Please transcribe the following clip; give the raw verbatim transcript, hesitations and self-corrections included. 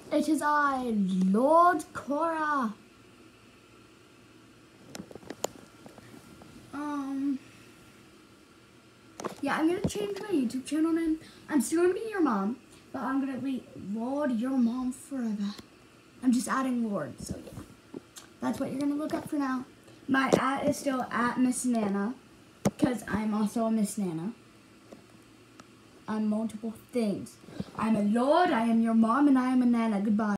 It is I, Lord Korra. Um, yeah, I'm gonna change my YouTube channel name. I'm still gonna be your mom, but I'm gonna be Lord Your Mom Forever. I'm just adding Lord, so yeah. That's what you're gonna look up for now. My at is still at Miss Nana, because I'm also a Miss Nana. I'm multiple things. I'm a Lord, I am your mom, and I am a Nana. Goodbye.